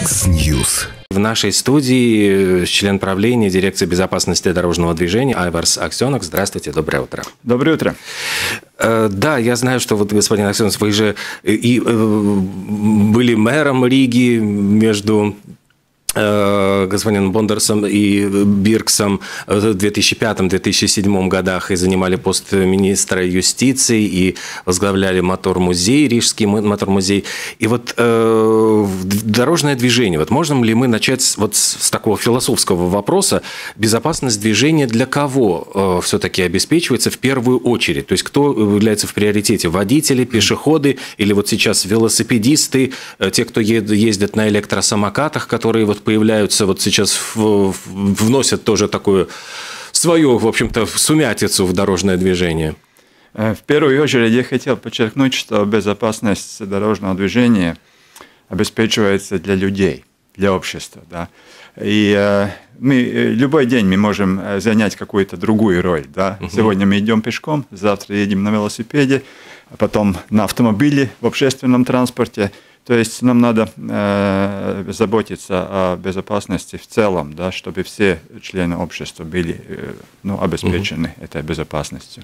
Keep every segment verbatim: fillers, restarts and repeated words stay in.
X-News. В нашей студии член правления дирекции безопасности дорожного движения Айварс Аксенокс. Здравствуйте, доброе утро. Доброе утро. Да, я знаю, что вот, господин Аксенокс, вы же и были мэром Риги между господином Бондерсом и Бирксом в две тысячи пятом — две тысячи седьмом годах и занимали пост министра юстиции и возглавляли мотор-музей, Рижский мотор-музей. И вот э, дорожное движение. Вот можем ли мы начать вот с, с такого философского вопроса? Безопасность движения для кого э, все-таки обеспечивается в первую очередь? То есть кто является в приоритете? Водители, пешеходы или вот сейчас велосипедисты, э, те, кто ездят на электросамокатах, которые вот появляются вот сейчас, в, вносят тоже такую свою, в общем-то, сумятицу в дорожное движение? В первую очередь я хотел подчеркнуть, что безопасность дорожного движения обеспечивается для людей, для общества. Да? И мы, любой день мы можем занять какую-то другую роль. Да? Uh-huh. Сегодня мы идем пешком, завтра едем на велосипеде, а потом на автомобиле, в общественном транспорте. То есть нам надо э, заботиться о безопасности в целом, да, чтобы все члены общества были э, ну, обеспечены uh-huh. этой безопасностью.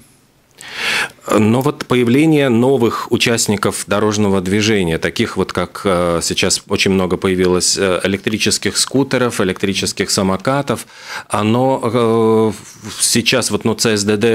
Но вот появление новых участников дорожного движения, таких вот, как сейчас очень много появилось электрических скутеров, электрических самокатов, оно сейчас вот, ну,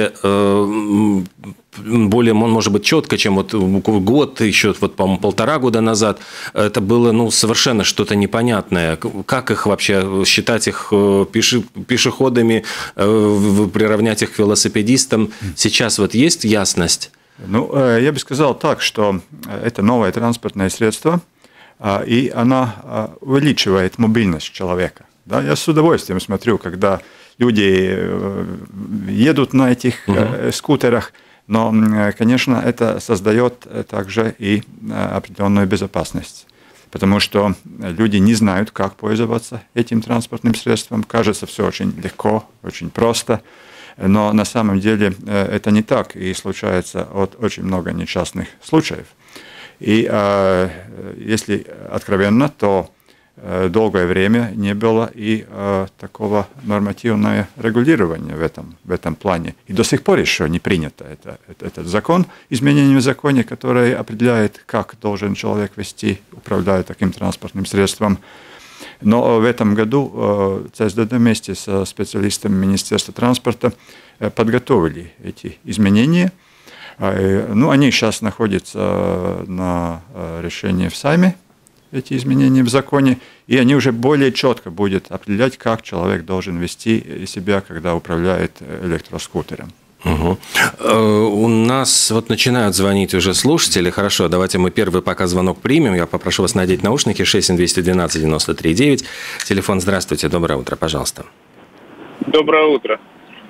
ЦСДД более, может быть, четко, чем вот год, еще, вот, по-моему, полтора года назад, это было, ну, совершенно что-то непонятное. Как их вообще считать их пеше, пешеходами, приравнять их к велосипедистам? Сейчас вот есть ясность? Ну, я бы сказал так, что это новое транспортное средство, и оно увеличивает мобильность человека. Да, я с удовольствием смотрю, когда люди едут на этих угу. скутерах, но, конечно, это создает также и определенную безопасность, потому что люди не знают, как пользоваться этим транспортным средством. Кажется, все очень легко, очень просто, но на самом деле это не так, и случается от очень много несчастных случаев. И если откровенно, то долгое время не было и э, такого нормативного регулирования в этом, в этом плане. И до сих пор еще не принято это, это, этот закон, изменение в законе, который определяет, как должен человек вести, управляя таким транспортным средством. Но в этом году э, ЦСДД вместе со специалистами Министерства транспорта э, подготовили эти изменения. Э, ну, они сейчас находятся на э, решении в Сайме, эти изменения в законе, и они уже более четко будут определять, как человек должен вести себя, когда управляет электроскутером. Угу. У нас вот начинают звонить уже слушатели. Хорошо, давайте мы первый пока звонок примем. Я попрошу вас надеть наушники. шесть семь двести двенадцать девяносто три девять. Телефон, здравствуйте, доброе утро, пожалуйста. Доброе утро.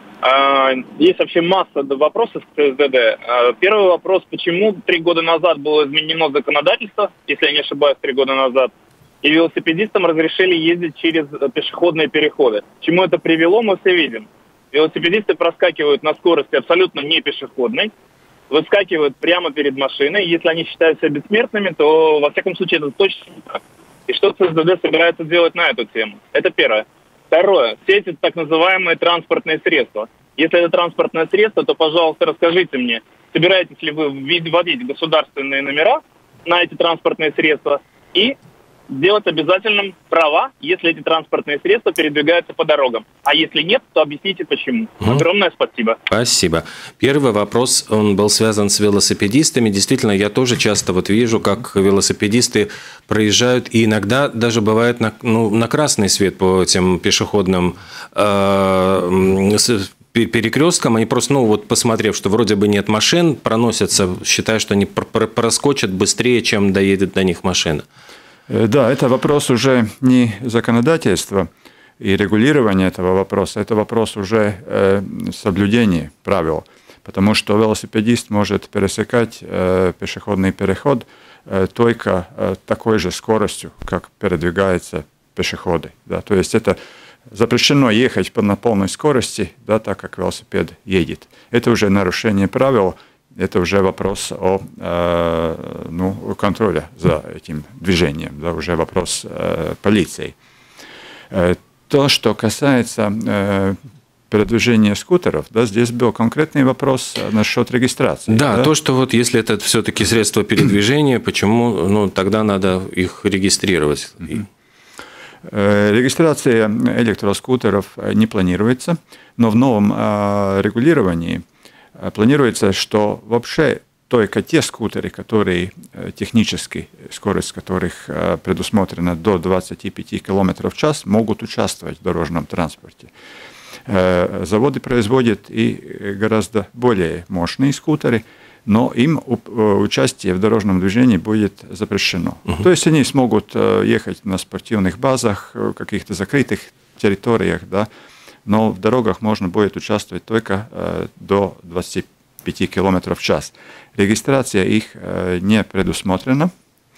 Есть вообще масса вопросов к ЦСДД. Первый вопрос, почему три года назад было изменено законодательство, если я не ошибаюсь, три года назад, и велосипедистам разрешили ездить через пешеходные переходы. К чему это привело, мы все видим. Велосипедисты проскакивают на скорости абсолютно не пешеходной, выскакивают прямо перед машиной. Если они считают себя бессмертными, то, во всяком случае, это точно не так. И что ЦСДД собирается делать на эту тему? Это первое. Второе. Все эти так называемые транспортные средства. Если это транспортное средство, то, пожалуйста, расскажите мне, собираетесь ли вы вводить государственные номера на эти транспортные средства и сделать обязательным права, если эти транспортные средства передвигаются по дорогам. А если нет, то объясните почему. Mm. Огромное спасибо. Спасибо. Первый вопрос, он был связан с велосипедистами. Действительно, я тоже часто вот вижу, как велосипедисты проезжают, и иногда даже бывает на, ну, на красный свет по этим пешеходным э, перекресткам, они просто, ну вот посмотрев, что вроде бы нет машин, проносятся, считая, что они проскочат быстрее, чем доедет до них машина. Да, это вопрос уже не законодательства и регулирования этого вопроса, это вопрос уже э, соблюдения правил, потому что велосипедист может пересекать э, пешеходный переход э, только э, такой же скоростью, как передвигаются пешеходы. Да? То есть это запрещено ехать на полной скорости, да, так как велосипед едет. Это уже нарушение правил. это уже вопрос о э, ну, контроле за этим движением, да, уже вопрос э, полиции. Э, то, что касается э, передвижения скутеров, да, здесь был конкретный вопрос насчет регистрации. Да, да? то, что вот если это все-таки средство передвижения, почему, ну, тогда надо их регистрировать? Mm-hmm. Регистрация электроскутеров не планируется, но в новом регулировании планируется, что вообще только те скутеры, которые технически, скорость которых предусмотрена до двадцати пяти километров в час, могут участвовать в дорожном транспорте. Заводы производят и гораздо более мощные скутеры, но им участие в дорожном движении будет запрещено. Uh-huh. То есть они смогут ехать на спортивных базах, в каких-то закрытых территориях, да, но в дорогах можно будет участвовать только до двадцати пяти километров в час. Регистрация их не предусмотрена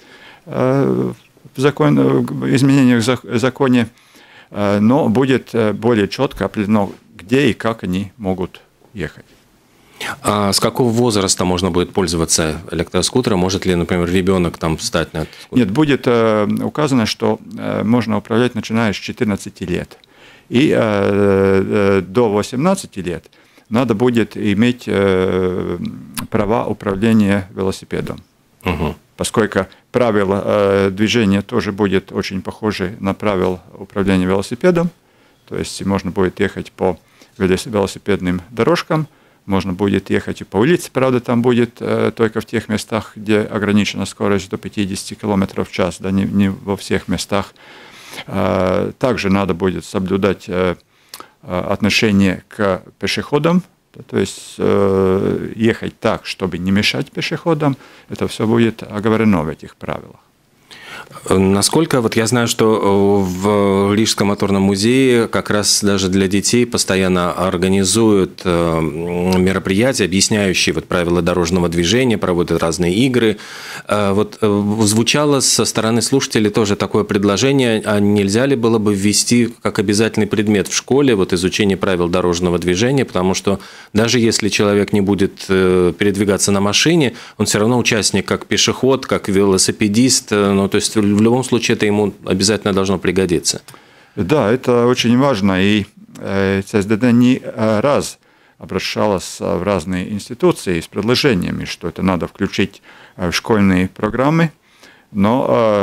в закон, в изменениях в законе, но будет более четко определено, где и как они могут ехать. А с какого возраста можно будет пользоваться электроскутером? Может ли, например, ребенок там встать на этот скутер? Нет, будет э, указано, что э, можно управлять, начиная с четырнадцати лет. И э, э, до восемнадцати лет надо будет иметь э, права управления велосипедом. Угу. Поскольку правила э, движения тоже будет очень похожи на правила управления велосипедом. То есть можно будет ехать по велосипедным дорожкам, можно будет ехать и по улице, правда, там будет э, только в тех местах, где ограничена скорость до пятидесяти километров в час, да, не, не во всех местах. Э, также надо будет соблюдать э, отношение к пешеходам, да, то есть э, ехать так, чтобы не мешать пешеходам. Это все будет оговорено в этих правилах. Насколько, вот я знаю, что в Рижском моторном музее как раз даже для детей постоянно организуют мероприятия, объясняющие вот правила дорожного движения, проводят разные игры. Вот звучало со стороны слушателей тоже такое предложение, а нельзя ли было бы ввести как обязательный предмет в школе вот изучение правил дорожного движения, потому что даже если человек не будет передвигаться на машине, он все равно участник как пешеход, как велосипедист, ну то есть в любом случае это ему обязательно должно пригодиться. Да, это очень важно, и ЦСДД не раз обращалась в разные институции с предложениями, что это надо включить в школьные программы, но,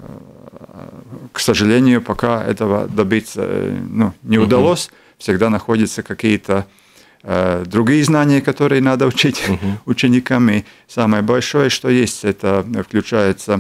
к сожалению, пока этого добиться ну, не удалось. Угу. Всегда находятся какие-то другие знания, которые надо учить угу. ученикам, и самое большое, что есть, это включается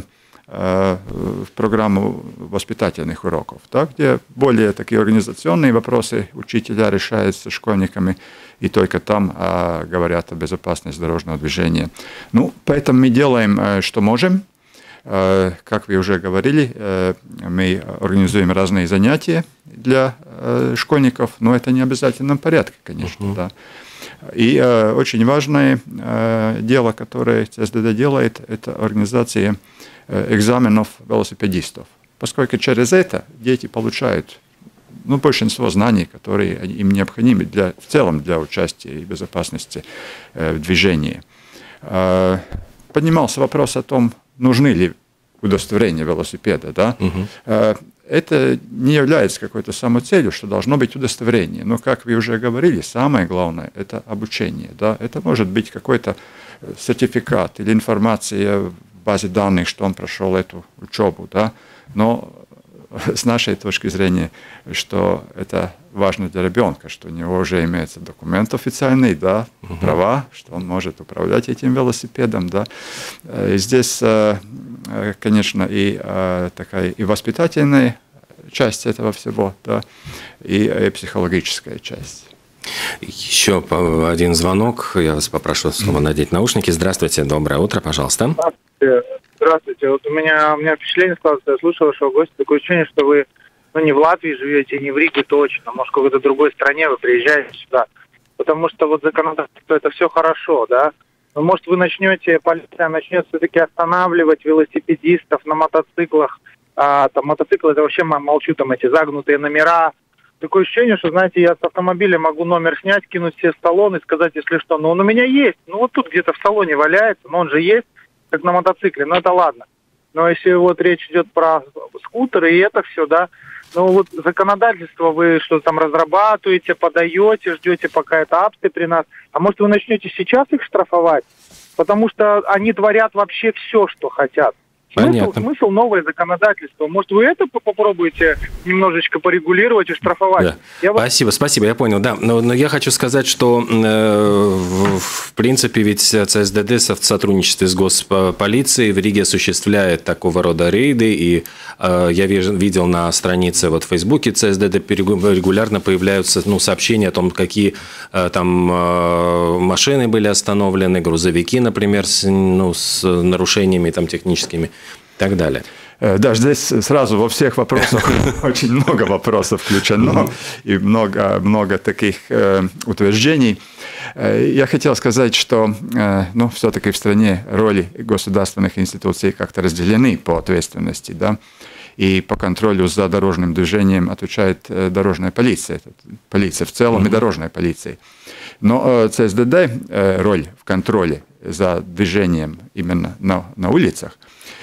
в программу воспитательных уроков, да, где более такие организационные вопросы учителя решаются школьниками, и только там а, говорят о безопасности дорожного движения. Ну, поэтому мы делаем, что можем. А, как вы уже говорили, а, мы организуем разные занятия для а, школьников, но это не в обязательном порядке, конечно. Uh-huh. Да. И а, очень важное а, дело, которое ЦСДД делает, это организация экзаменов велосипедистов, поскольку через это дети получают ну, большинство знаний, которые им необходимы для, в целом для участия и безопасности э, в движении. Э, поднимался вопрос о том, нужны ли удостоверения велосипеда. Да? Угу. Э, это не является какой-то самоцелью, что должно быть удостоверение. Но, как вы уже говорили, самое главное – это обучение. Да? Это может быть какой-то сертификат или информация в базе данных, что он прошел эту учебу, да, но с нашей точки зрения, что это важно для ребенка, что у него уже имеется документ официальный, да, угу. права, что он может управлять этим велосипедом, да. И здесь, конечно, и такая и воспитательная часть этого всего, да, и, и психологическая часть. Еще один звонок. Я вас попрошу снова надеть наушники. Здравствуйте, доброе утро, пожалуйста. Здравствуйте. Здравствуйте. Вот у меня, у меня впечатление складывается, я слушал вашего гостя, такое ощущение, что вы ну, не в Латвии живете, не в Риге точно, может, в какой-то другой стране вы приезжаете сюда. Потому что вот законодательство, это все хорошо, да? Но, может, вы начнете, полиция начнет все-таки останавливать велосипедистов на мотоциклах. А, там мотоциклы, это вообще молчу, там эти загнутые номера, такое ощущение, что, знаете, я с автомобиля могу номер снять, кинуть себе в салон и сказать, если что, ну он у меня есть, ну вот тут где-то в салоне валяется, но он же есть, как на мотоцикле, но это ладно. Но если вот речь идет про скутеры и это все, да, ну вот законодательство вы что-то там разрабатываете, подаете, ждете, пока это апты при нас, а может вы начнете сейчас их штрафовать, потому что они творят вообще все, что хотят. Смысл, смысл новое законодательство. Может, вы это попробуете немножечко порегулировать и штрафовать? Да. Я спасибо, спасибо, я понял. Да, но, но я хочу сказать, что э, в, в принципе ведь ЦСДД в сотрудничестве с госполицией в Риге осуществляет такого рода рейды, и э, я видел на странице вот в Фейсбуке ЦСДД регулярно появляются ну, сообщения о том, какие э, там э, машины были остановлены, грузовики, например, с, ну, с нарушениями там, техническими. И так далее. Да, здесь сразу во всех вопросах очень много вопросов включено и много, много таких утверждений. Я хотел сказать, что ну, все-таки в стране роли государственных институций как-то разделены по ответственности, да, и по контролю за дорожным движением отвечает дорожная полиция, полиция в целом mm-hmm. и дорожная полиция. Но ЦСДД роль в контроле за движением именно на, на улицах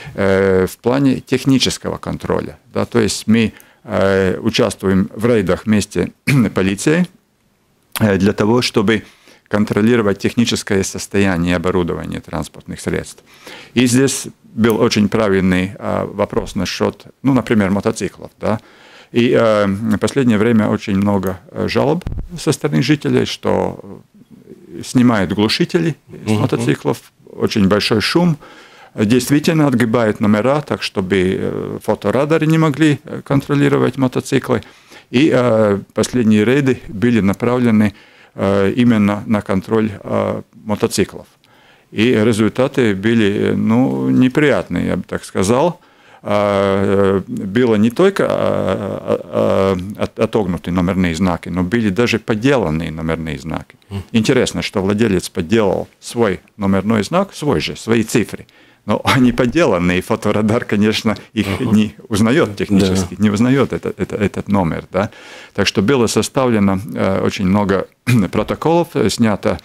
в плане технического контроля. Да, то есть мы э, участвуем в рейдах вместе с полицией э, для того, чтобы контролировать техническое состояние оборудования транспортных средств. И здесь был очень правильный э, вопрос насчет, ну, например, мотоциклов. Да? И э, в последнее время очень много жалоб со стороны жителей, что снимают глушители с uh-huh. мотоциклов, очень большой шум, действительно отгибают номера, так чтобы фоторадары не могли контролировать мотоциклы. И э, последние рейды были направлены э, именно на контроль э, мотоциклов. И результаты были ну, неприятные, я бы так сказал. Э, было не только э, э, отогнуты номерные знаки, но были даже подделанные номерные знаки. Интересно, что владелец подделал свой номерной знак, свой же, свои цифры. Но они подделанные, фоторадар, конечно, их uh-huh. не узнает технически, да. не узнает это, это, этот номер. Да? Так что было составлено э, очень много протоколов, снято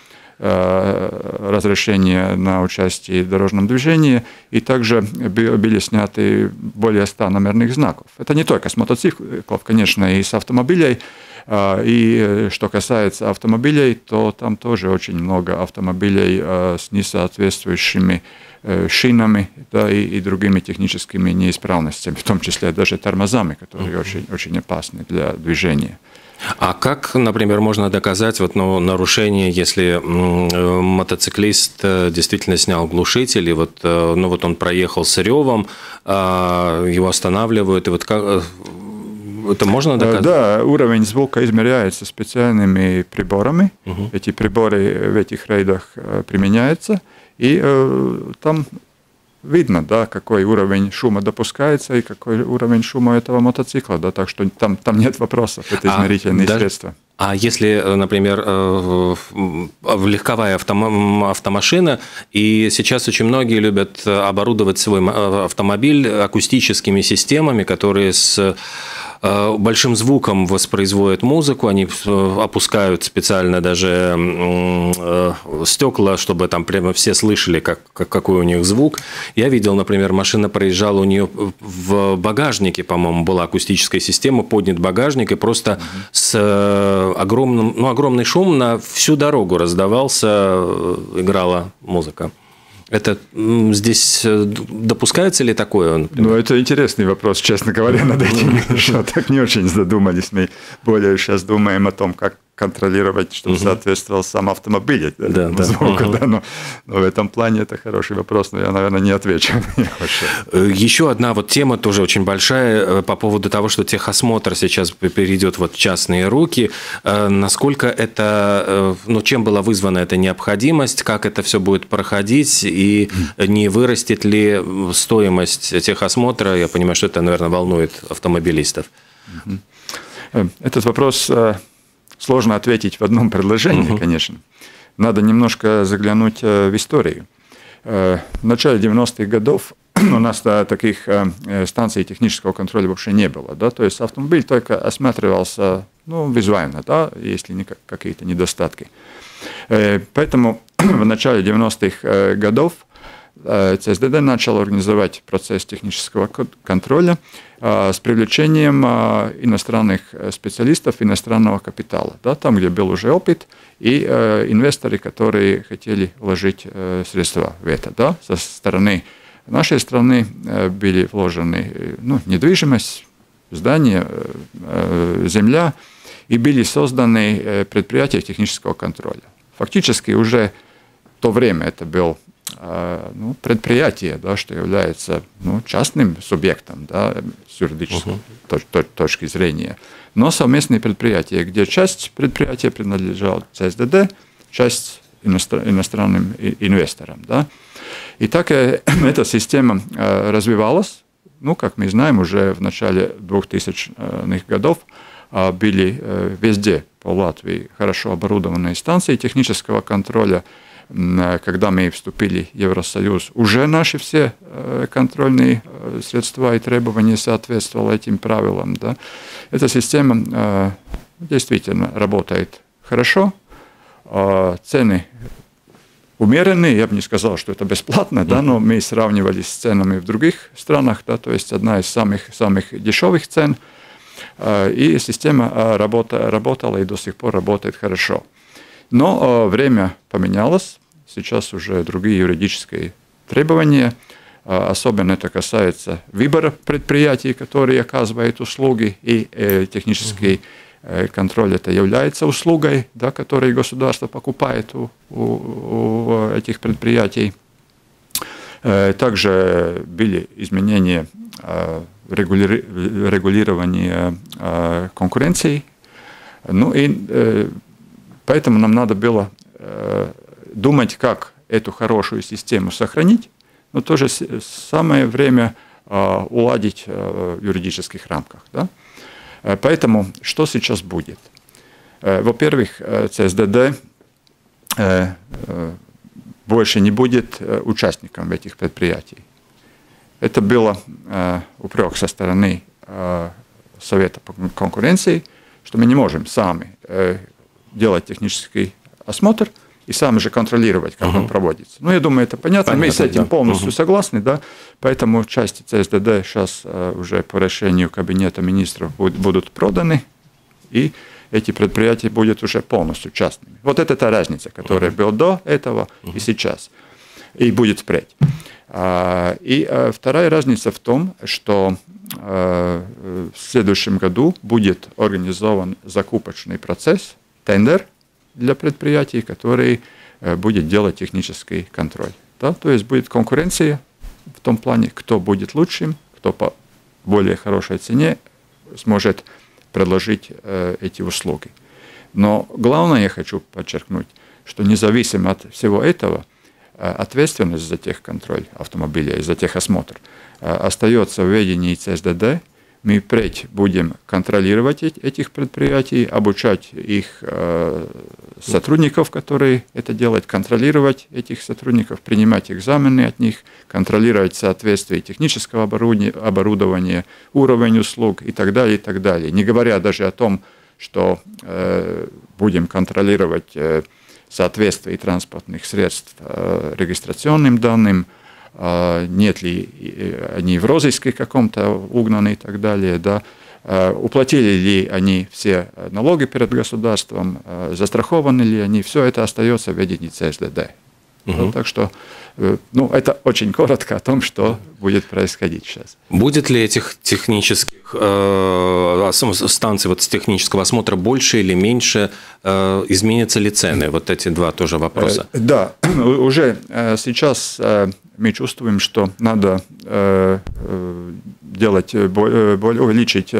э, разрешение на участие в дорожном движении, и также были сняты более ста номерных знаков. Это не только с мотоциклов, конечно, и с автомобилей. И что касается автомобилей, то там тоже очень много автомобилей с несоответствующими шинами, да, и, и другими техническими неисправностями, в том числе даже тормозами, которые mm-hmm. очень, очень опасны для движения. А как, например, можно доказать вот, ну, нарушение, если мотоциклист действительно снял глушитель, и вот, ну, вот он проехал с ревом, его останавливают, и вот как... Это можно доказать? Да, уровень звука измеряется специальными приборами. Угу. Эти приборы в этих рейдах применяются. И э, там видно, да, какой уровень шума допускается и какой уровень шума этого мотоцикла. Да, так что там, там нет вопросов, это измерительные а, средства. А если, например, легковая автомашина, и сейчас очень многие любят оборудовать свой автомобиль акустическими системами, которые с большим звуком воспроизводят музыку, они опускают специально даже стекла, чтобы там прямо все слышали, как, какой у них звук. Я видел, например, машина проезжала, у нее в багажнике, по-моему, была акустическая система, поднят багажник, и просто mm-hmm. с огромным, ну, огромный шум на всю дорогу раздавался, играла музыка. Это здесь допускается ли такое? Например? Ну, это интересный вопрос, честно говоря, над этим. Что так не очень задумались. Мы более сейчас думаем о том, как контролировать, чтобы угу. соответствовал сам автомобиль да, да. звуку. Угу. Да, но, но в этом плане это хороший вопрос, но я, наверное, не отвечу. Еще одна вот тема тоже очень большая по поводу того, что техосмотр сейчас перейдет вот в частные руки. Насколько это, ну, чем была вызвана эта необходимость, как это все будет проходить, и не вырастет ли стоимость техосмотра? Я понимаю, что это, наверное, волнует автомобилистов. Этот вопрос... Сложно ответить в одном предложении, uh-huh. конечно. Надо немножко заглянуть в историю. В начале девяностых годов у нас да, таких станций технического контроля вообще не было. Да? То есть автомобиль только осматривался ну, визуально, да, если не какие-то недостатки. Поэтому в начале девяностых годов ЦСДД начал организовать процесс технического контроля с привлечением иностранных специалистов, иностранного капитала. Да, там, где был уже опыт, и инвесторы, которые хотели вложить средства в это. Да. Со стороны нашей страны были вложены ну, недвижимость, здания, земля, и были созданы предприятия технического контроля. Фактически уже в то время это был ну, предприятие, да, что является ну, частным субъектом да, с юридической uh-huh. точ- точки зрения, но совместные предприятия, где часть предприятия принадлежала ЦСДД, часть иностран- иностранным инвесторам. Да. И так эта система развивалась. Ну, как мы знаем, уже в начале двухтысячных годов были везде по Латвии хорошо оборудованные станции технического контроля. Когда мы вступили в Евросоюз, уже наши все контрольные средства и требования соответствовали этим правилам. Да. Эта система действительно работает хорошо, цены умеренные, я бы не сказал, что это бесплатно, да, но мы сравнивали с ценами в других странах, да, то есть одна из самых, самых дешевых цен, и система работа, работала и до сих пор работает хорошо. Но время поменялось, сейчас уже другие юридические требования, особенно это касается выбора предприятий, которые оказывают услуги, и технический контроль это является услугой, да, которую государство покупает у, у, у этих предприятий. Также были изменения регули... регулирования конкуренции. Ну и поэтому нам надо было думать, как эту хорошую систему сохранить, но в то же самое время уладить в юридических рамках. Да? Поэтому что сейчас будет? Во-первых, ЦСДД больше не будет участником этих предприятий. Это был упрек со стороны Совета по конкуренции, что мы не можем сами делать технический осмотр и сами же контролировать, как uh-huh. он проводится. Ну, я думаю, это понятно. понятно мы с этим да. полностью uh-huh. согласны, да. Поэтому части ЦСДД сейчас уже по решению Кабинета министров будут проданы, и эти предприятия будут уже полностью частными. Вот это та разница, которая uh-huh. была до этого uh-huh. и сейчас, и будет впредь. И вторая разница в том, что в следующем году будет организован закупочный процесс, тендер для предприятий, который будет делать технический контроль. Да? То есть будет конкуренция в том плане, кто будет лучшим, кто по более хорошей цене сможет предложить эти услуги. Но главное, я хочу подчеркнуть, что независимо от всего этого, ответственность за техконтроль автомобиля и за техосмотр остается в ведении ЦСДД. Мы впредь будем контролировать этих предприятий, обучать их сотрудников, которые это делают, контролировать этих сотрудников, принимать экзамены от них, контролировать соответствие технического оборудования, уровень услуг и так далее, и так далее. Не говоря даже о том, что будем контролировать соответствие транспортных средств регистрационным данным, нет ли они в розыске каком-то угнаны и так далее, да, уплатили ли они все налоги перед государством, застрахованы ли они, все это остается в ведении ЦСДД. Угу. Так что, ну, это очень коротко о том, что будет происходить сейчас. Будет ли этих технических э, станций вот с технического осмотра больше или меньше? Э, изменятся ли цены? Вот эти два тоже вопроса. Э, да, уже сейчас э, мы чувствуем, что надо э, делать, более, увеличить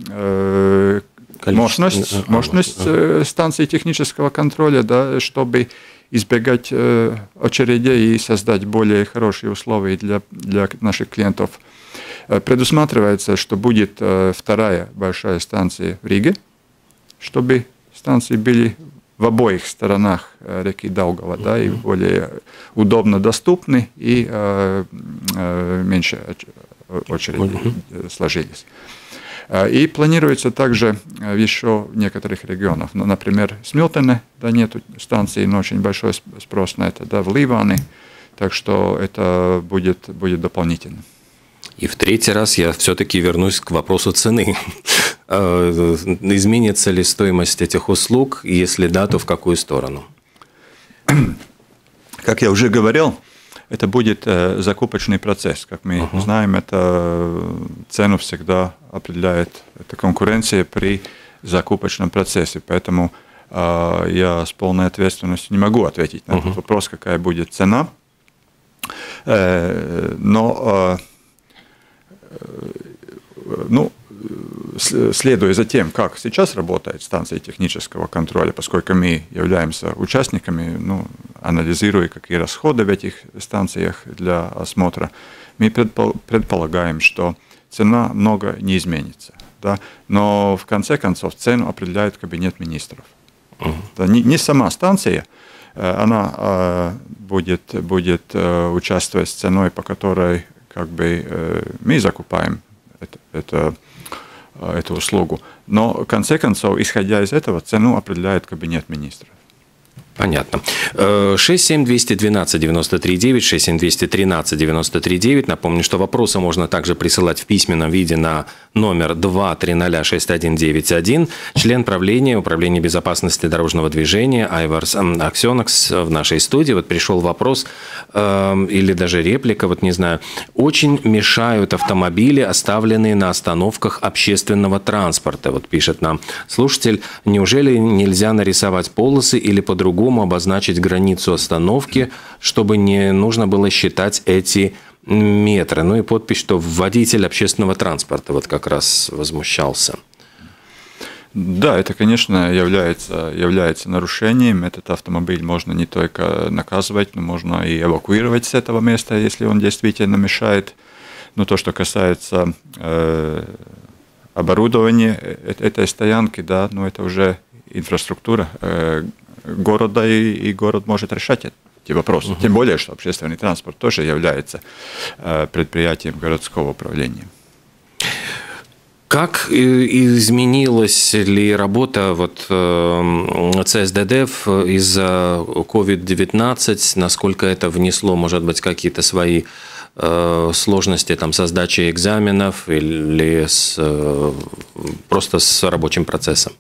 э, мощность, мощность э, станций технического контроля, да, чтобы избегать э, очередей и создать более хорошие условия для, для наших клиентов. Э, предусматривается, что будет э, вторая большая станция в Риге, чтобы станции были в обоих сторонах реки Даугава, да, и более удобно доступны, и э, э, меньше очереди сложились. И планируется также еще в некоторых регионах, ну, например, в Смилтоне, да, нету станции, но очень большой спрос на это, да, в Ливане, так что это будет, будет дополнительно. И в третий раз я все-таки вернусь к вопросу цены. Изменится ли стоимость этих услуг? Если да, то в какую сторону? Как я уже говорил, это будет закупочный процесс. Как мы uh-huh. знаем, это цену всегда определяет эта конкуренция при закупочном процессе. Поэтому э, я с полной ответственностью не могу ответить на uh-huh. этот вопрос, какая будет цена. Э, но э, ну, следуя за тем, как сейчас работает станция технического контроля, поскольку мы являемся участниками, ну, анализируя, какие расходы в этих станциях для осмотра, мы предполагаем, что цена много не изменится. Да? Но в конце концов цену определяет кабинет министров. Uh-huh. Да, не, не сама станция, она э, будет, будет э, участвовать с ценой, по которой как бы, э, мы закупаем это, это, э, эту услугу. Но в конце концов, исходя из этого, цену определяет кабинет министров. Понятно. шесть семь двести двенадцать девяносто три девять, шесть семь двести тринадцать девяносто три девять. Напомню, что вопросы можно также присылать в письменном виде на номер два три ноль шесть один девять один. Член правления Управления безопасности дорожного движения Айварс Аксенакс в нашей студии. Вот пришел вопрос э, или даже реплика, вот не знаю. Очень мешают автомобили, оставленные на остановках общественного транспорта. Вот пишет нам слушатель. Неужели нельзя нарисовать полосы или по-другому обозначить границу остановки, чтобы не нужно было считать эти метры? Ну и подпись, что водитель общественного транспорта вот как раз возмущался. Да, это, конечно, является, является нарушением. Этот автомобиль можно не только наказывать, но можно и эвакуировать с этого места, если он действительно мешает. Но то, что касается э, оборудования этой стоянки, да, ну это уже инфраструктура э, города, и, и город может решать эти вопросы. Uh-huh. Тем более, что общественный транспорт тоже является э, предприятием городского управления. Как изменилась ли работа вот, ЦСДД из-за ковид девятнадцать? Насколько это внесло, может быть, какие-то свои сложности там, со сдачей экзаменов или с, просто с рабочим процессом?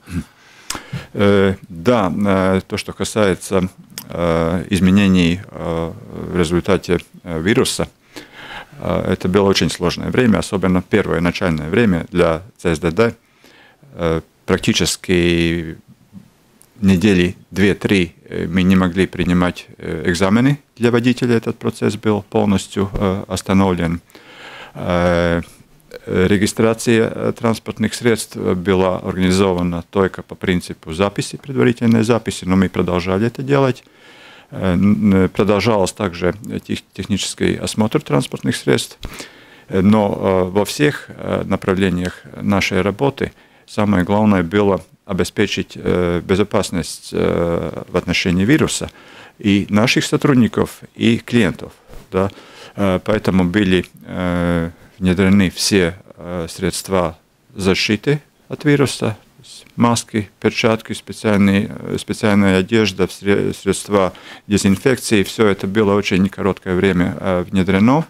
Да, то, что касается изменений в результате вируса, это было очень сложное время, особенно первое начальное время для ЦСДД. Практически недели две-три мы не могли принимать экзамены для водителей, этот процесс был полностью остановлен. Регистрация транспортных средств была организована только по принципу записи, предварительной записи, но мы продолжали это делать. Продолжался также технический осмотр транспортных средств, но во всех направлениях нашей работы самое главное было обеспечить безопасность в отношении вируса и наших сотрудников, и клиентов. Да? Поэтому были внедрены все средства защиты от вируса, маски, перчатки, специальные, специальная одежда, средства дезинфекции. Все это было очень короткое время внедрено.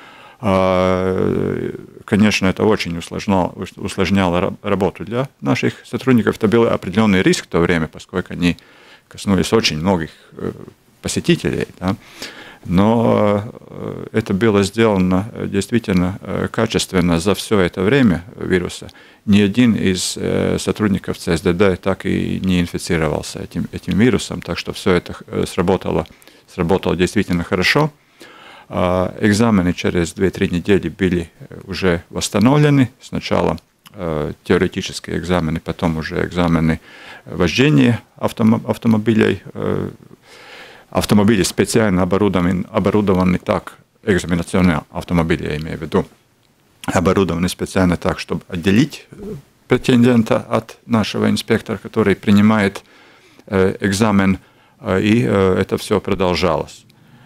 Конечно, это очень усложняло, усложняло работу для наших сотрудников. Это был определенный риск в то время, поскольку они коснулись очень многих посетителей. Да? Но это было сделано действительно качественно за все это время вируса. Ни один из сотрудников ЦСДД так и не инфицировался этим, этим вирусом, так что все это сработало, сработало действительно хорошо. Экзамены через две-три недели были уже восстановлены. Сначала теоретические экзамены, потом уже экзамены вождения автомобилей. Автомобили специально оборудованы, оборудованы так, экзаменационные автомобили, я имею в виду, оборудованы специально так, чтобы отделить претендента от нашего инспектора, который принимает экзамен, и это все продолжалось.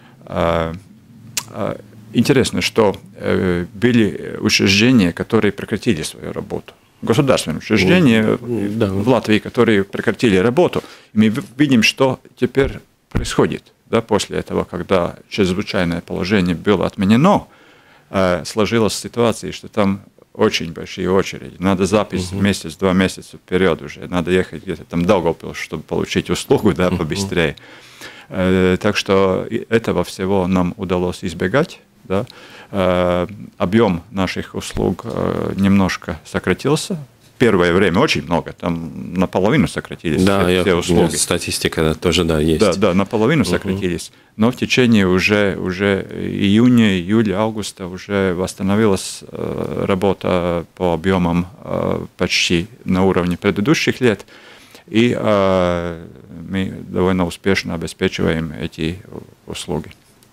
Интересно, что были учреждения, которые прекратили свою работу. Государственные учреждения да. в Латвии, которые прекратили работу. И мы видим, что теперь происходит. Да, после этого, когда чрезвычайное положение было отменено, сложилась ситуация, что там очень большие очереди. Надо запись uh-huh. месяц, два месяца вперед уже. Надо ехать где-то там в Даугавпилс, чтобы получить услугу да, побыстрее. Uh-huh. Так что этого всего нам удалось избегать. Да? Объем наших услуг немножко сократился. Первое время очень много, там наполовину сократились да, все, я, все услуги. Статистика тоже, да, есть. Да, да, наполовину uh-huh. сократились. Но в течение уже, уже июня, июля, августа уже восстановилась э, работа по объемам э, почти на уровне предыдущих лет. И э, мы довольно успешно обеспечиваем эти услуги.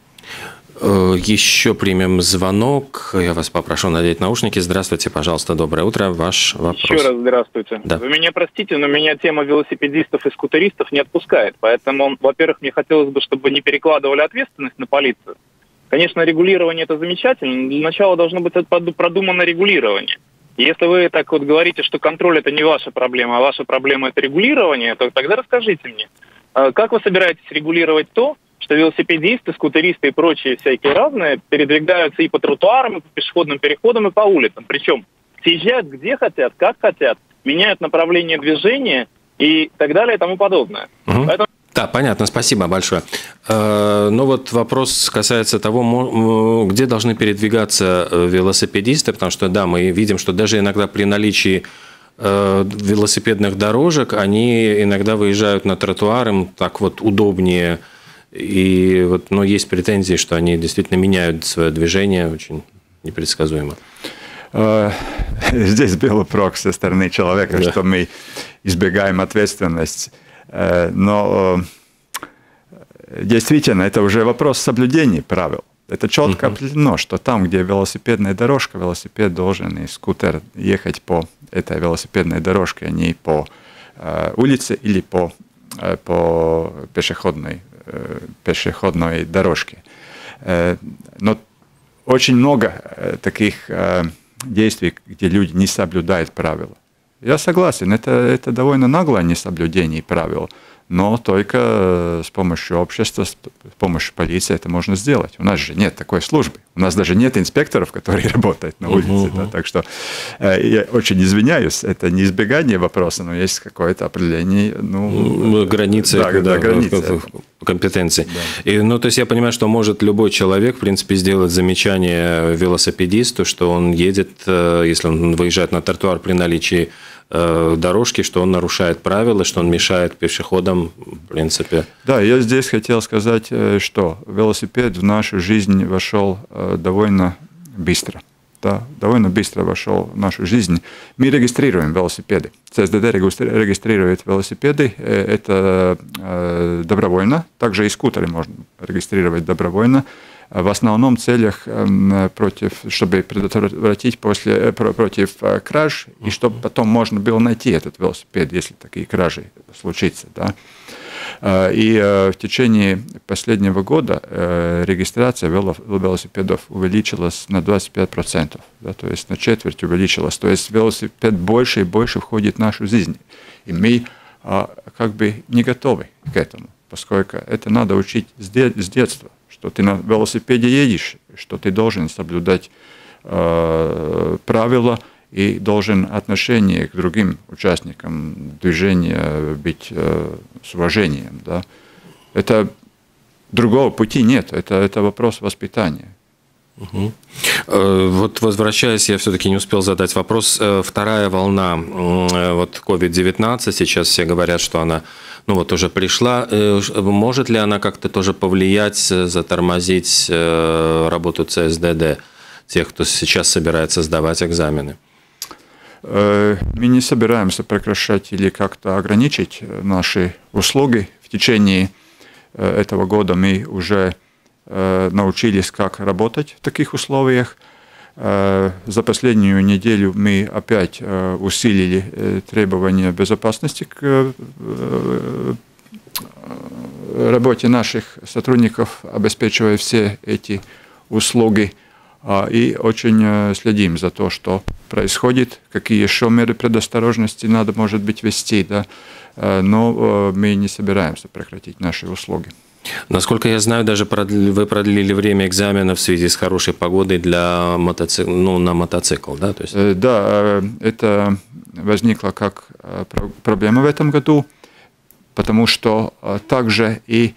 Еще примем звонок. Я вас попрошу надеть наушники. Здравствуйте, пожалуйста, доброе утро. Ваш вопрос. Еще раз здравствуйте. Да. Вы меня простите, но меня тема велосипедистов и скутеристов не отпускает. Поэтому, во-первых, мне хотелось бы, чтобы не перекладывали ответственность на полицию. Конечно, регулирование – это замечательно, но для начала должно быть продумано регулирование. И если вы так вот говорите, что контроль – это не ваша проблема, а ваша проблема – это регулирование, то тогда расскажите мне, как вы собираетесь регулировать то, что велосипедисты, скутеристы и прочие всякие разные передвигаются и по тротуарам, и по пешеходным переходам, и по улицам. Причем съезжают где хотят, как хотят, меняют направление движения и так далее и тому подобное. Угу. Поэтому... Да, понятно, спасибо большое. Ну вот вопрос касается того, где должны передвигаться велосипедисты, потому что, да, мы видим, что даже иногда при наличии велосипедных дорожек они иногда выезжают на тротуар, им так вот удобнее. И вот, но есть претензии, что они действительно меняют свое движение очень непредсказуемо. Здесь был вопрос со стороны человека, да. что мы избегаем ответственности. Но действительно, это уже вопрос соблюдения правил. Это четко uh-huh. определено, что там, где велосипедная дорожка, велосипед должен и скутер ехать по этой велосипедной дорожке, а не по улице или по, по пешеходной пешеходной дорожки. Но очень много таких действий, где люди не соблюдают правила. Я согласен, это, это довольно наглое несоблюдение правил, но только с помощью общества, с помощью полиции это можно сделать. У нас же нет такой службы. У нас даже нет инспекторов, которые работают на улице. Uh-huh. Да, так что э, я очень извиняюсь, это не избегание вопроса, но есть какое-то определение. Ну, границы, да, да, границы. компетенции. Да. И, ну, то есть я понимаю, что может любой человек, в принципе, сделать замечание велосипедисту, что он едет, если он выезжает на тротуар при наличии дорожки, что он нарушает правила, что он мешает пешеходам, в принципе. Да, я здесь хотел сказать, что велосипед в нашу жизнь вошел довольно быстро. Да, довольно быстро вошел в нашу жизнь. Мы регистрируем велосипеды. ЦСДД регистрирует велосипеды. Это добровольно. Также и скутеры можно регистрировать добровольно. В основном целях против, чтобы предотвратить после, против краж, и чтобы потом можно было найти этот велосипед, если такие кражи случится. Да. И в течение последнего года регистрация велосипедов увеличилась на двадцать пять процентов, да, то есть на четверть увеличилась. То есть велосипед больше и больше входит в нашу жизнь. И мы как бы не готовы к этому, поскольку это надо учить с детства, что ты на велосипеде едешь, что ты должен соблюдать э, правила и должен отношение к другим участникам движения быть э, с уважением. Да? Это другого пути нет, это, это вопрос воспитания. Угу. Вот возвращаясь, я все-таки не успел задать вопрос. Вторая волна, вот ковид девятнадцать, сейчас все говорят, что она ну вот уже пришла. Может ли она как-то тоже повлиять, затормозить работу ЦСДД, тех, кто сейчас собирается сдавать экзамены? Мы не собираемся прекращать или как-то ограничить наши услуги. В течение этого года мы уже научились, как работать в таких условиях. За последнюю неделю мы опять усилили требования безопасности к работе наших сотрудников, обеспечивая все эти услуги. И очень следим за то, что происходит, какие еще меры предосторожности надо, может быть, ввести, да? Но мы не собираемся прекратить наши услуги. Насколько я знаю, даже продлили, вы продлили время экзамена в связи с хорошей погодой для мотоцикл, ну, на мотоцикл, да? То есть... Да, это возникла как проблема в этом году, потому что также и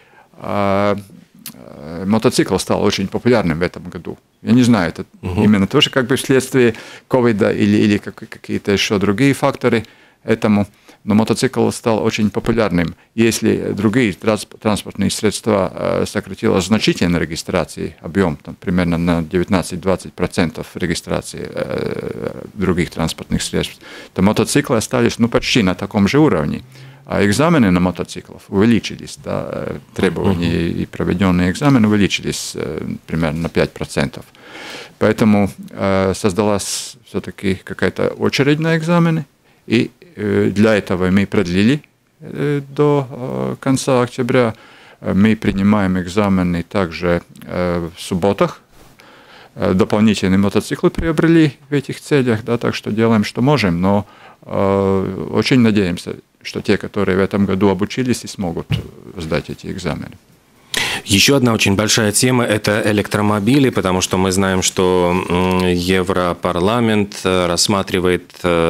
мотоцикл стал очень популярным в этом году. Я не знаю, это угу. именно тоже как бы вследствие ковида или, или какие-то еще другие факторы этому, но мотоцикл стал очень популярным. Если другие транспортные средства сократило значительно регистрации, объем там, примерно на девятнадцать-двадцать процентов регистрации других транспортных средств, то мотоциклы остались ну, почти на таком же уровне. А экзамены на мотоциклов увеличились, да, требования uh-huh. и проведенные экзамены увеличились э, примерно на пять процентов. Поэтому э, создалась все-таки какая-то очередь на экзамены, и э, для этого мы продлили э, до э, конца октября. Мы принимаем экзамены также э, в субботах. Э, дополнительные мотоциклы приобрели в этих целях, да, так что делаем, что можем, но э, очень надеемся, что те, которые в этом году обучились, и смогут сдать эти экзамены. Еще одна очень большая тема – это электромобили, потому что мы знаем, что Европарламент рассматривает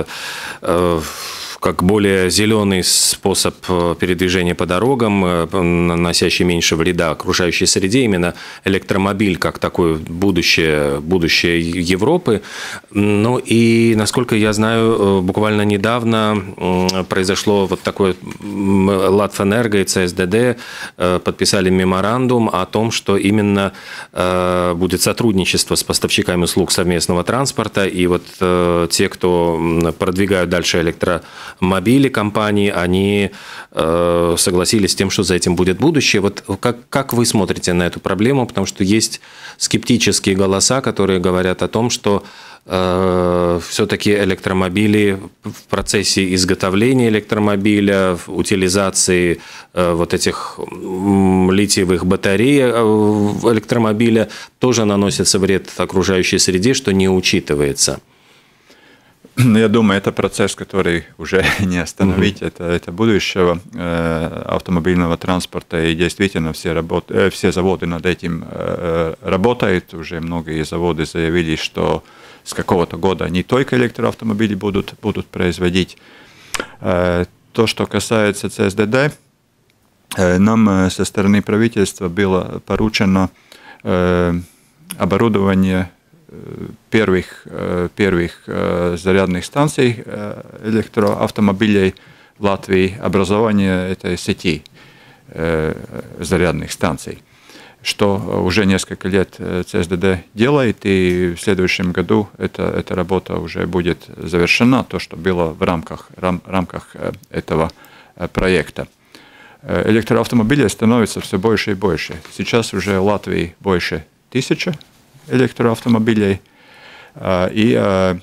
как более зеленый способ передвижения по дорогам, наносящий меньше вреда окружающей среде, именно электромобиль как такое будущее, будущее Европы. Ну и, насколько я знаю, буквально недавно произошло вот такое, Латвэнерго и ЦСДД подписали меморандум о том, что именно будет сотрудничество с поставщиками услуг совместного транспорта, и вот те, кто продвигают дальше электромобили, мобили компании, они э, согласились с тем, что за этим будет будущее. Вот как, как вы смотрите на эту проблему? Потому что есть скептические голоса, которые говорят о том, что э, все-таки электромобили в процессе изготовления электромобиля, в утилизации э, вот этих литиевых батарей электромобиля тоже наносится вред окружающей среде, что не учитывается. Я думаю, это процесс, который уже не остановить. Mm-hmm. Это, это будущего э, автомобильного транспорта. И действительно все, работ, э, все заводы над этим э, работают. Уже многие заводы заявили, что с какого-то года не только электроавтомобили будут, будут производить. Э, то, что касается ЦСДД, э, нам со стороны правительства было поручено э, оборудование первых, первых зарядных станций электроавтомобилей в Латвии, образование этой сети зарядных станций, что уже несколько лет ЦСДД делает, и в следующем году эта, эта работа уже будет завершена, то, что было в рамках, рам, рамках этого проекта. Электроавтомобилей становится все больше и больше. Сейчас уже в Латвии больше тысячи электроавтомобилей, и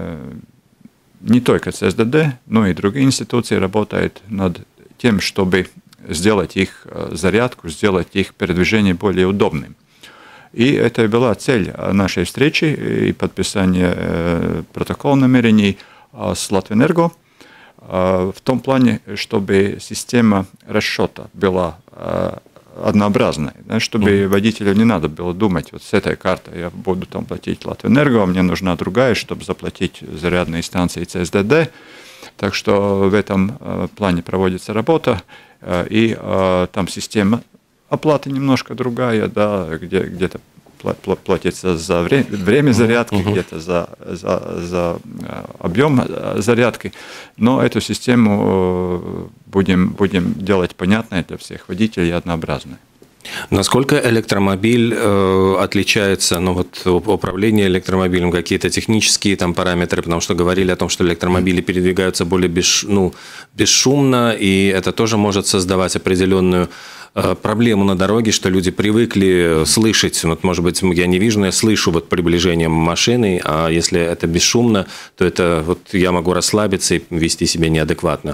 не только ЦСДД, но и другие институции работают над тем, чтобы сделать их зарядку, сделать их передвижение более удобным. И это была цель нашей встречи и подписания протокола намерений с Латвэнерго в том плане, чтобы система расчета была однообразной, да, чтобы mm-hmm. водителю не надо было думать, вот с этой картой я буду там платить Латвэнерго, а мне нужна другая, чтобы заплатить зарядные станции ЦСДД. Так что в этом э, плане проводится работа, э, и э, там система оплаты немножко другая, да, где, где-то платится за время, время зарядки, uh-huh. где-то за, за, за объем зарядки, но эту систему будем, будем делать понятной для всех водителей и однообразной. Насколько электромобиль э, отличается, ну вот управление электромобилем, какие-то технические там параметры, потому что говорили о том, что электромобили передвигаются более бесш, ну, бесшумно, и это тоже может создавать определенную э, проблему на дороге, что люди привыкли слышать, вот, может быть, я не вижу, но я слышу вот приближение машины, а если это бесшумно, то это вот я могу расслабиться и вести себя неадекватно.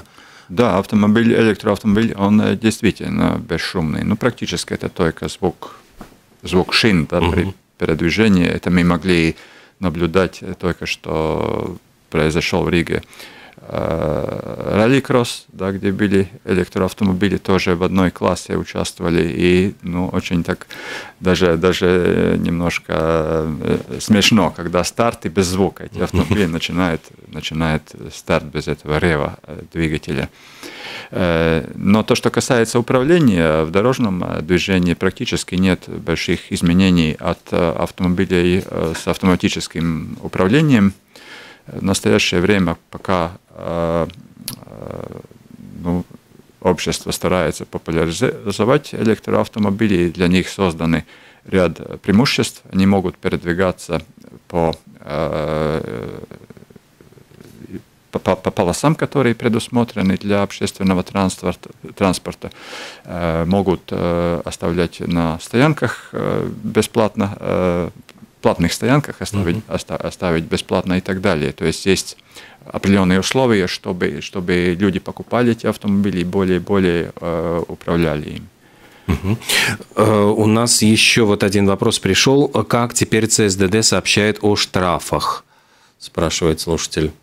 Да, автомобиль, электроавтомобиль, он действительно бесшумный. Ну, практически это только звук, звук шин, да, uh-huh. при передвижении. Это мы могли наблюдать только что произошел в Риге ралли-кросс, да, где были электроавтомобили, тоже в одной классе участвовали, и ну, очень так даже, даже немножко смешно, когда старт и без звука. Эти автомобили начинают, начинают старт без этого рева двигателя. Но то, что касается управления, в дорожном движении практически нет больших изменений от автомобилей с автоматическим управлением. В настоящее время, пока э, э, ну, общество старается популяризовать электроавтомобили, для них созданы ряд преимуществ. Они могут передвигаться по, э, по, по полосам, которые предусмотрены для общественного транспорта, транспорта э, могут э, оставлять на стоянках э, бесплатно, э, платных стоянках оставить, uh-huh. оставить бесплатно и так далее. То есть есть определенные условия, чтобы, чтобы люди покупали эти автомобили и более и более э, управляли им. Uh-huh. Uh, у нас еще вот один вопрос пришел. Как теперь ЦСДД сообщает о штрафах? Спрашивает слушатель.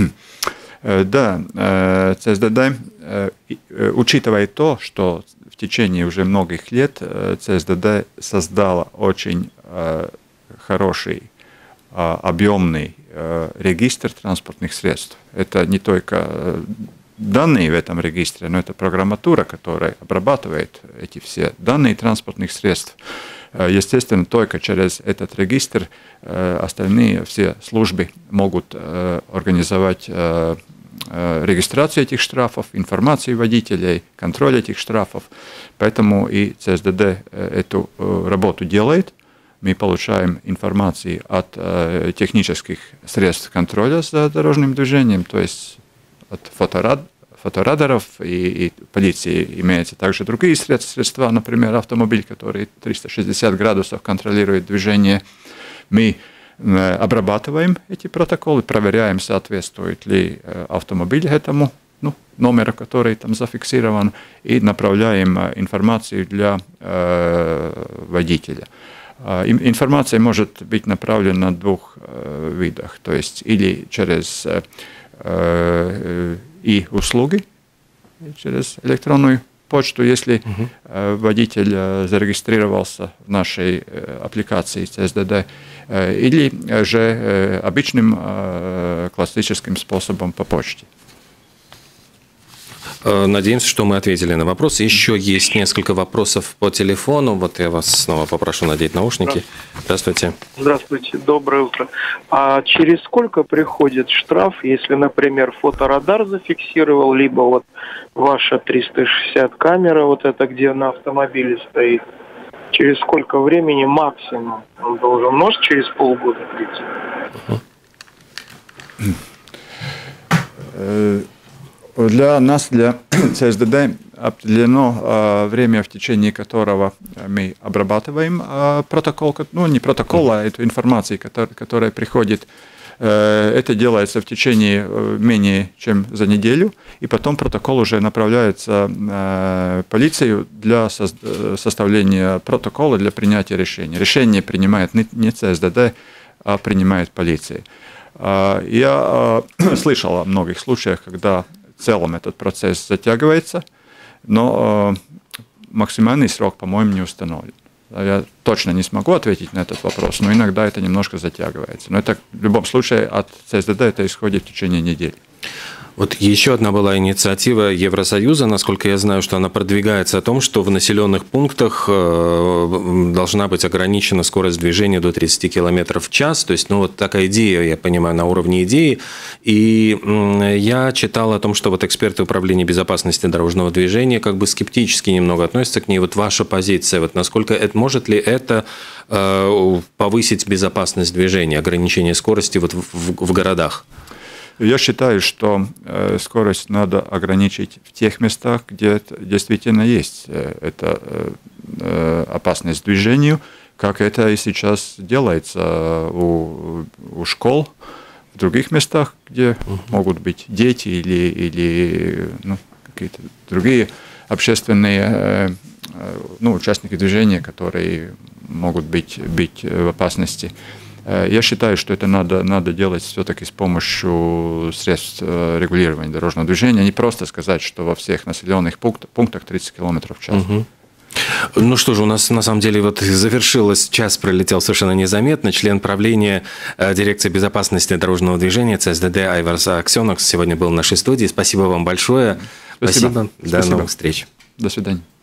Да, ЦСДД учитывая то, что в течение уже многих лет ЦСДД создала очень хороший, объемный регистр транспортных средств. Это не только данные в этом регистре, но это программатура, которая обрабатывает эти все данные транспортных средств. Естественно, только через этот регистр остальные все службы могут организовать регистрацию этих штрафов, информации водителей, контроль этих штрафов. Поэтому и ЦСДД эту работу делает. Мы получаем информацию от э, технических средств контроля за дорожным движением, то есть от фоторад, фоторадаров и, и полиции имеются также другие средства, например, автомобиль, который триста шестьдесят градусов контролирует движение. Мы э, обрабатываем эти протоколы, проверяем, соответствует ли э, автомобиль этому ну, номеру, который там зафиксирован, и направляем э, информацию для э, водителя. Информация может быть направлена на двух э, видах, то есть или через э, и услуги, через электронную почту, если uh-huh. э, водитель э, зарегистрировался в нашей э, аппликации ЦСДД, э, или же э, обычным э, классическим способом по почте. Надеемся, что мы ответили на вопросы. Еще есть несколько вопросов по телефону. Вот я вас снова попрошу надеть наушники. Здравствуйте. Здравствуйте, доброе утро. А через сколько приходит штраф, если, например, фоторадар зафиксировал, либо вот ваша триста шестьдесят камера, вот это, где на автомобиле стоит, через сколько времени максимум он должен? Может, через полгода прийти? Uh-huh. Для нас, для ЦСДД, определено э, время, в течение которого мы обрабатываем э, протокол, ну не протокол, а эту информацию, которая, которая приходит. Э, это делается в течение э, менее чем за неделю, и потом протокол уже направляется э, полицию для со, составления протокола, для принятия решения. Решение принимает не, не ЦСДД, а принимает полиция. Э, я э, слышал о многих случаях, когда в целом этот процесс затягивается, но э, максимальный срок, по-моему, не установлен. Я точно не смогу ответить на этот вопрос, но иногда это немножко затягивается. Но это в любом случае от ЦСДД это исходит в течение недели. Вот еще одна была инициатива Евросоюза, насколько я знаю, что она продвигается о том, что в населенных пунктах должна быть ограничена скорость движения до тридцати километров в час. То есть, ну, вот такая идея, я понимаю, на уровне идеи. И я читал о том, что вот эксперты Управления безопасности дорожного движения как бы скептически немного относятся к ней. Вот ваша позиция, вот насколько это, может ли это повысить безопасность движения, ограничение скорости вот в, в, в городах? Я считаю, что э, скорость надо ограничить в тех местах, где это действительно есть э, эта э, опасность движению, как это и сейчас делается у, у школ, в других местах, где uh-huh. могут быть дети или, или ну, какие-то другие общественные ну, участники движения, которые могут быть, быть в опасности. Я считаю, что это надо, надо делать все-таки с помощью средств регулирования дорожного движения, не просто сказать, что во всех населенных пунктах тридцать километров в час. Угу. Ну что же, у нас на самом деле вот завершилось, час пролетел совершенно незаметно. Член правления дирекции безопасности дорожного движения ЦСДД Айварс Аксенокс сегодня был в нашей студии. Спасибо вам большое. Спасибо. Спасибо. До Спасибо. новых встреч. До свидания.